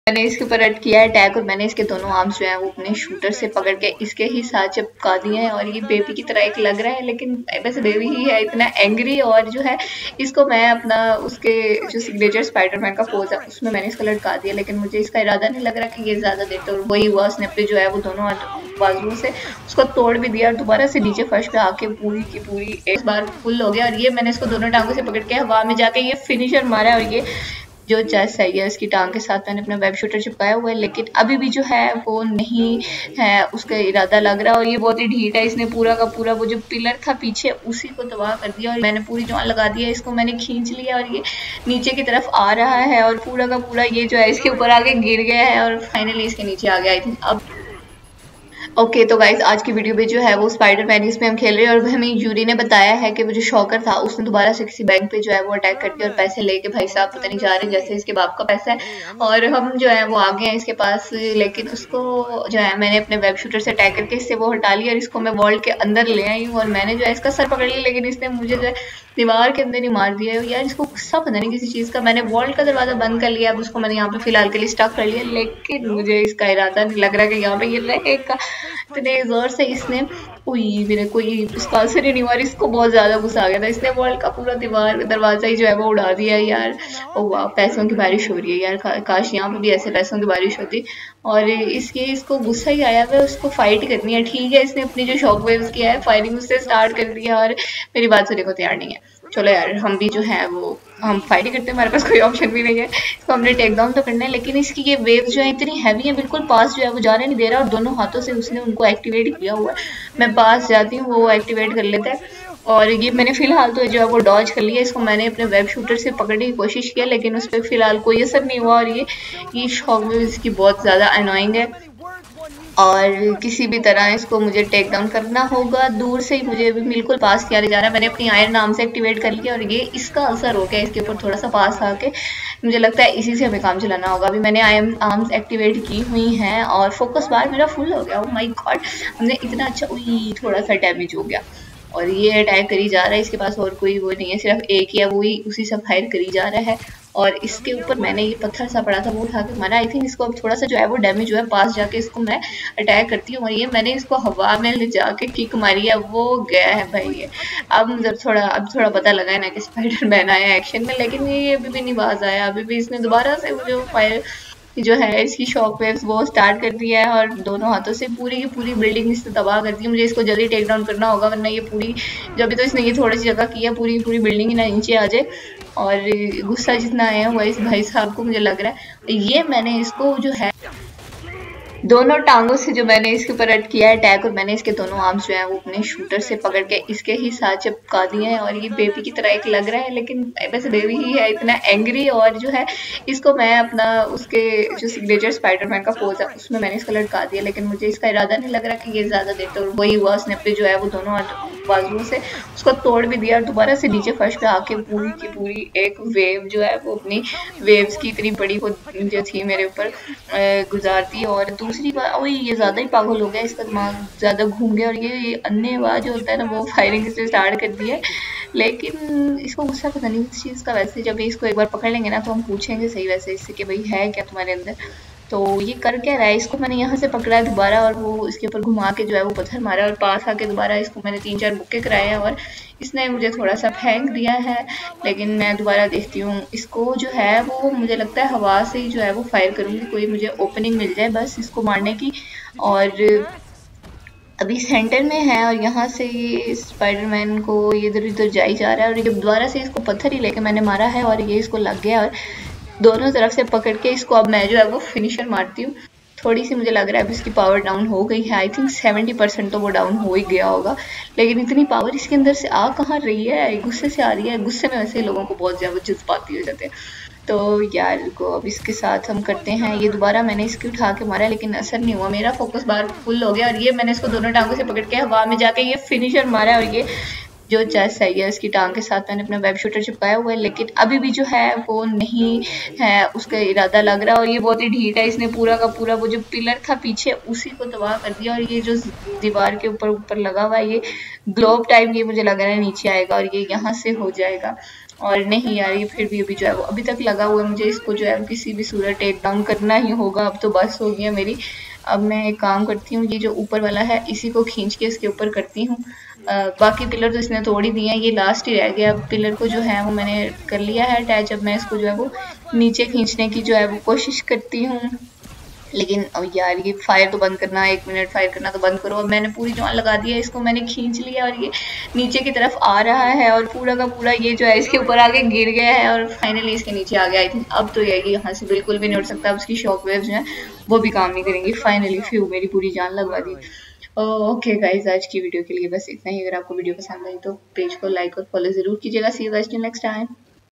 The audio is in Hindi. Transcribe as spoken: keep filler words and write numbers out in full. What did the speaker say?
मैंने इसके ऊपर अट किया है अटैक और मैंने इसके दोनों आर्म्स जो है वो अपने शूटर से पकड़ के इसके ही साथ चिपका दिए हैं और ये बेबी की तरह एक लग रहा है, लेकिन वैसे बेबी ही है, इतना एंग्री। और जो है इसको मैं अपना उसके जो सिग्नेचर स्पाइडरमैन का पोज है उसमें मैंने इसको लटका दिया, लेकिन मुझे इसका इरादा नहीं लग रहा कि ये ज़्यादा देर तो वही हुआ। उसने अपने जो है वो दोनों बाजुओं से उसको तोड़ भी दिया और दोबारा से नीचे फर्श पे आके पूरी की पूरी एक बार फुल हो गया। और ये मैंने इसको दोनों टांगों से पकड़ के हवा में जाके ये फिनिशर मारा और ये जो चेस्ट है ये उसकी टांग के साथ मैंने अपना वेब शूटर चिपकाया हुआ है, लेकिन अभी भी जो है वो नहीं है उसका इरादा लग रहा है। और ये बहुत ही ढीठ है, इसने पूरा का पूरा वो जो पिलर था पीछे उसी को तबाह कर दिया और मैंने पूरी जान लगा दिया, इसको मैंने खींच लिया और ये नीचे की तरफ आ रहा है और पूरा का पूरा ये जो है इसके ऊपर आके गिर गया है और फाइनली इसके नीचे आ गया। आई थिंक अब ओके okay, तो गाइज आज की वीडियो में जो है वो स्पाइडरमैन इसमें हम खेल रहे हैं और हमें यूरी ने बताया है कि वो जो शॉकर था उसने दोबारा से किसी बैंक पे जो है वो अटैक करके और पैसे लेके भाई साहब पता नहीं जा रहे जैसे इसके बाप का पैसा है और हम जो है वो आ गए हैं इसके पास, लेकिन उसको जो है मैंने अपने वेब शूटर से अटैक करके इससे वो हटा लिया और इसको मैं वॉल्ट के अंदर ले आई हूँ और मैंने जो है इसका सर पकड़ लिया, लेकिन इसने मुझे जो है दीवार के अंदर ही मार दिया है। यार इसको गुस्सा पता नहीं किसी चीज़ का। मैंने वॉल्ट का दरवाजा बंद कर लिया, अब उसको मैंने यहाँ पे फिलहाल के लिए स्टॉक कर लिया, लेकिन मुझे इसका इरादा नहीं लग रहा कि यहाँ पे ये रहेगा। इतने जोर से इसने कोई मेरे कोई इसका असर ही नहीं हुआ, इसको बहुत ज्यादा गुस्सा आ गया था, इसने वॉल्ट का पूरा दीवार दरवाजा ही जो है वो उड़ा दिया है। यार ओ वाह पैसों की बारिश हो रही है यार, काश यहाँ पे भी ऐसे पैसों की बारिश होती। और इसके इसको गुस्सा ही आया हुआ है, उसको फाइट करनी है। ठीक है इसने अपनी जो शॉक वेव्स किया है फायरिंग उससे स्टार्ट कर दिया और मेरी बात सुनने को तैयार नहीं है। चलो यार हम भी जो है वो हम फाइट ही करते हैं, हमारे पास कोई ऑप्शन भी नहीं है, इसको हमने टेक डाउन तो करना है। लेकिन इसकी ये वेव्स जो है इतनी हैवी है, बिल्कुल पास जो है वो जाने नहीं दे रहा और दोनों हाथों से उसने उनको एक्टिवेट किया हुआ है। मैं पास जाती हूँ वो एक्टिवेट कर लेता है और ये मैंने फिलहाल तो जो है वो डॉज कर लिया। इसको मैंने अपने वेब शूटर से पकड़ने की कोशिश किया लेकिन उस पर फिलहाल कोई असर नहीं हुआ और ये ये शॉक वेव इसकी बहुत ज़्यादा अनोइंग है और किसी भी तरह इसको मुझे टेक डाउन करना होगा। दूर से ही मुझे बिल्कुल पास किया जा रहा है, मैंने अपनी आयरन आर्म से एक्टिवेट कर लिया और ये इसका असर हो गया इसके ऊपर थोड़ा सा पास आके। मुझे लगता है इसी से हमें काम चलाना होगा। अभी मैंने आयरन आर्म्स एक्टिवेट की हुई हैं और फोकस बार मेरा फुल हो गया। ओह माय गॉड हमने इतना अच्छा उई थोड़ा सा डैमेज हो गया और ये अटैक करी जा रहा है, इसके पास और कोई वो नहीं है, सिर्फ एक ही है, वो ही उसी से फायर करी जा रहा है। और इसके ऊपर मैंने ये पत्थर सा पड़ा था वो उठा के मारा। आई थिंक इसको अब थोड़ा सा जो है वो डैमेज जो है पास जाके इसको मैं अटैक करती हूँ और ये मैंने इसको हवा में ले जाके किक मारी है, वो गया है भाई ये। अब मुझे थोड़ा अब थोड़ा पता लगा है ना कि स्पाइडरमैन आया एक्शन में, लेकिन ये अभी भी नहीं बाज आया। अभी भी इसने दोबारा से मुझे फायर जो है इसकी शॉक वेव्स वो स्टार्ट कर दिया है और दोनों हाथों से पूरी की पूरी बिल्डिंग इसने तबाह कर दी है। मुझे इसको जल्दी टेक डाउन करना होगा वरना ये पूरी जो अभी तो इसने ये थोड़ी सी जगह की है पूरी पूरी बिल्डिंग ही ना नीचे आ जाए। और गुस्सा जितना आया हुआ इस भाई साहब को मुझे लग रहा है, ये मैंने इसको जो है दोनों टांगों से जो मैंने इसके ऊपर अट किया है अटैक और मैंने इसके दोनों आर्म्स जो है वो अपने शूटर से पकड़ के इसके ही साथ चिपका दिए हैं और ये बेबी की तरह एक लग रहा है, लेकिन वैसे बेबी ही है, इतना एंग्री। और जो है इसको मैं अपना उसके जो सिग्नेचर स्पाइडरमैन का पोज है उसमें मैंने इसको लटका दिया, लेकिन मुझे इसका इरादा नहीं लग रहा कि ये ज़्यादा देर तो वही हुआ। उसने अपने जो है वो दोनों बाजुओं से उसको तोड़ भी दिया और दोबारा से नीचे फर्श पे आके पूरी की पूरी एक वेव जो है वो अपनी वेव्स की इतनी बड़ी वो जो थी मेरे ऊपर गुजारती। और दूसरी बात वही ये ज़्यादा ही पागल हो गया, इसका दिमाग ज़्यादा घूम गया और ये ये अन्नेवाह जो होता है ना वो फायरिंग से स्टार्ट कर दी है। लेकिन इसको गुस्सा पता नहीं इस चीज़ का। वैसे जब इसको एक बार पकड़ लेंगे ना तो हम पूछेंगे सही वैसे इससे कि भाई है क्या तुम्हारे अंदर, तो ये कर क्या रहा है। इसको मैंने यहाँ से पकड़ा है दोबारा और वो इसके ऊपर घुमा के जो है वो पत्थर मारा और पास आके दोबारा इसको मैंने तीन चार मुक्के कराए हैं और इसने मुझे थोड़ा सा फेंक दिया है। लेकिन मैं दोबारा देखती हूँ इसको जो है वो मुझे लगता है हवा से ही जो है वो फायर करूँगी, कोई मुझे ओपनिंग मिल जाए बस इसको मारने की। और अभी सेंटर में है और यहाँ से ये स्पाइडरमैन को ये इधर उधर जाई जा रहा है और ये दोबारा से इसको पत्थर ही लेके मैंने मारा है और ये इसको लग गया और दोनों तरफ से पकड़ के इसको अब मैं जो है वो फिनिशर मारती हूँ। थोड़ी सी मुझे लग रहा है अब इसकी पावर डाउन हो गई है, आई थिंक सेवेंटी परसेंट तो वो डाउन हो ही गया होगा, लेकिन इतनी पावर इसके अंदर से आ कहाँ रही है, गुस्से से आ रही है। गुस्से में वैसे लोगों को बहुत ज़्यादा जज्बाती हो जाते हैं। तो यार को अब इसके साथ हम करते हैं, ये दोबारा मैंने इसकी उठा के मारा लेकिन असर नहीं हुआ, मेरा फोकस बार फुल हो गया और ये मैंने इसको दोनों टांगों से पकड़ के हवा में जाके ये फिनिशर मारा और ये जो चेस्ट है ये उसकी टांग के साथ मैंने अपना वेब शूटर चिपकाया हुआ है, लेकिन अभी भी जो है वो नहीं है उसका इरादा लग रहा है और ये बहुत ही ढीठ है, इसने पूरा का पूरा वो जो पिलर था पीछे उसी को तबाह कर दिया और ये जो दीवार के ऊपर ऊपर लगा हुआ है ये ग्लोब टाइप ये मुझे लग रहा है नीचे आएगा और ये यहाँ से हो जाएगा। और नहीं यार ये फिर भी अभी जो है वो अभी तक लगा हुआ है, मुझे इसको जो है वो किसी भी सूरत टेक डाउन करना ही होगा। अब तो बस हो गया मेरी। अब मैं एक काम करती हूँ, ये जो ऊपर वाला है इसी को खींच के इसके ऊपर करती हूँ। अ, बाकी पिलर तो इसने तोड़ ही दिए हैं, ये लास्ट ही रह गया। अब पिलर को जो है वो मैंने कर लिया है अटैच। अब मैं इसको जो है वो नीचे खींचने की जो है वो कोशिश करती हूँ। लेकिन अब यार ये फायर तो बंद करना, एक मिनट फायर करना तो बंद करो। अब मैंने पूरी जान लगा दी है, इसको मैंने खींच लिया और ये नीचे की तरफ आ रहा है और पूरा का पूरा ये जो है इसके ऊपर आके गिर गया है और फाइनली इसके नीचे आ गया। आई थिंक अब तो ये यहाँ से बिल्कुल भी नहीं उठ सकता। अब उसकी शॉक वेव्स जो है वो भी काम नहीं करेंगी। फाइनली फ्यू मेरी पूरी जान लगवा दी। ओके गाइज, आज की वीडियो के लिए बस इतना ही। अगर आपको वीडियो पसंद आई तो पेज को लाइक और फॉलो जरूर कीजिएगा। See you guys next time.